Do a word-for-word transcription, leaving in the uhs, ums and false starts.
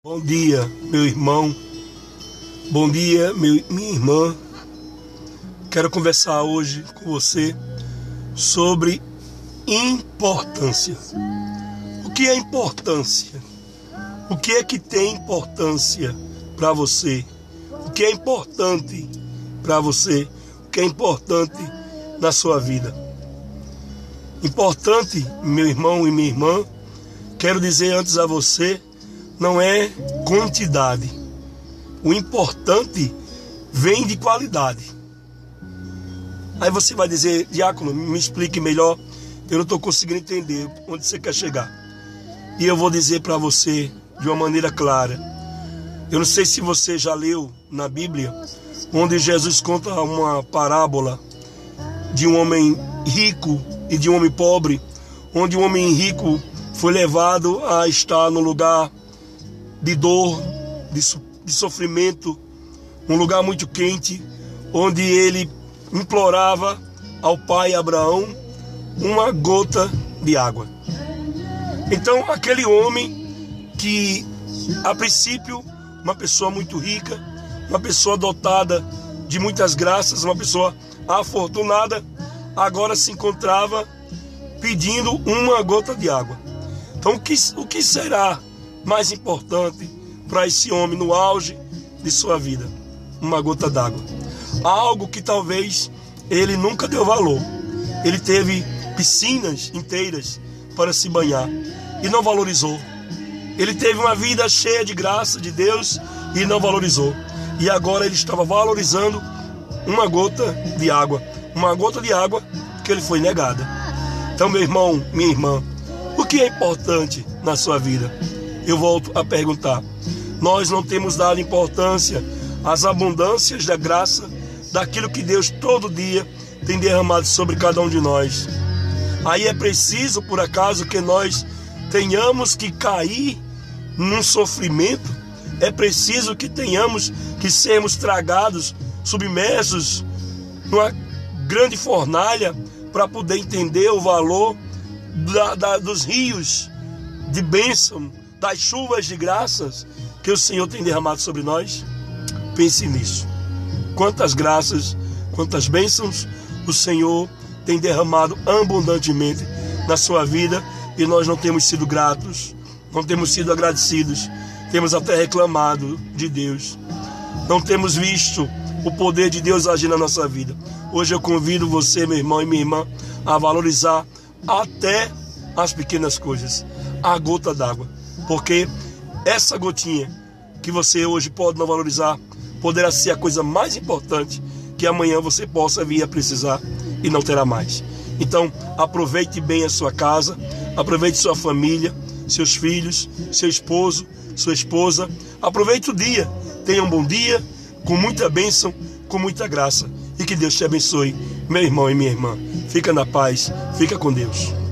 Bom dia, meu irmão. Bom dia, meu, minha irmã. Quero conversar hoje com você sobre importância. O que é importância? O que é que tem importância para você? O que é importante para você? O que é importante na sua vida? Importante, meu irmão e minha irmã, quero dizer antes a você, não é quantidade. O importante vem de qualidade. Aí você vai dizer, diácono, me explique melhor, eu não estou conseguindo entender onde você quer chegar. E eu vou dizer para você de uma maneira clara. Eu não sei se você já leu na Bíblia, onde Jesus conta uma parábola de um homem rico e de um homem pobre, onde um homem rico foi levado a estar num lugar de dor, de, de sofrimento, um lugar muito quente, onde ele implorava ao pai Abraão uma gota de água. Então aquele homem que a princípio uma pessoa muito rica, uma pessoa dotada de muitas graças, uma pessoa afortunada, agora se encontrava pedindo uma gota de água. Então o que, o que será mais importante para esse homem no auge de sua vida? Uma gota d'água. Algo que talvez ele nunca deu valor. Ele teve piscinas inteiras para se banhar e não valorizou. Ele teve uma vida cheia de graça de Deus e não valorizou. E agora ele estava valorizando uma gota de água. Uma gota de água que ele foi negada. Então, meu irmão, minha irmã, o que é importante na sua vida? Eu volto a perguntar. Nós não temos dado importância às abundâncias da graça, daquilo que Deus todo dia tem derramado sobre cada um de nós. Aí é preciso, por acaso, que nós tenhamos que cair num sofrimento? É preciso que tenhamos que sermos tragados, submersos numa grande fornalha para poder entender o valor da, da, dos rios de bênção, das chuvas de graças que o Senhor tem derramado sobre nós? Pense nisso. Quantas graças, quantas bênçãos o Senhor tem derramado abundantemente na sua vida e nós não temos sido gratos, não temos sido agradecidos, temos até reclamado de Deus, não temos visto o poder de Deus agir na nossa vida. Hoje eu convido você, meu irmão e minha irmã, a valorizar até as pequenas coisas, a gota d'água, porque essa gotinha que você hoje pode não valorizar poderá ser a coisa mais importante que amanhã você possa vir a precisar e não terá mais. Então aproveite bem a sua casa, aproveite sua família, seus filhos, seu esposo, sua esposa. Aproveite o dia, tenha um bom dia, com muita bênção, com muita graça, e que Deus te abençoe, meu irmão e minha irmã. Fica na paz, fica com Deus.